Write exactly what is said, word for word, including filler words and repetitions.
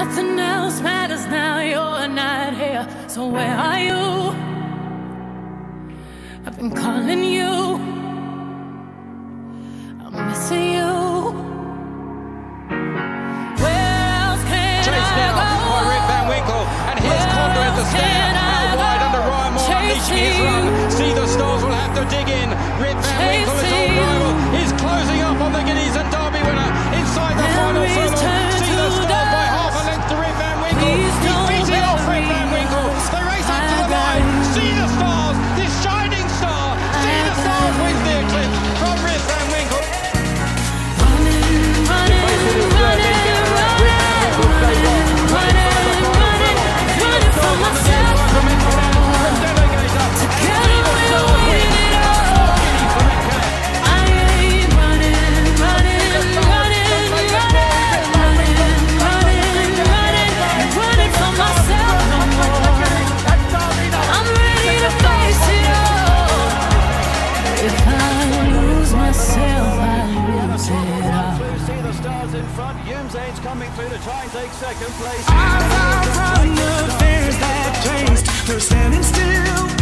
Nothing else matters now, you're not here. So where are you? I've been calling you, I'm missing you. Where else can Chased I now go? by Rip Van Winkle, and here's Condor at the stair, out wide under Ryan Moore, unleashing his run. See the Stars will have to dig in. Rip Van Winkle, his old rival, is closing up on the Guineas and Derby winner inside the final furlong. See the Stars by half a length to Rip Van Winkle. He's beating off Rip Van Winkle. They race up to the line. See the Stars, this shining star. See the Stars wins the eclipse from Rip Van Winkle. Running, running, running, running, running, running, running for myself. Together we'll win it all. I ain't running, running, running, running, running, running, running, running for myself no more. I'm ready to face it all. If I lose myself, I lose it all. See the Stars in front. Humes coming through to try and take second place. I'm out from the fears that chased her standing still.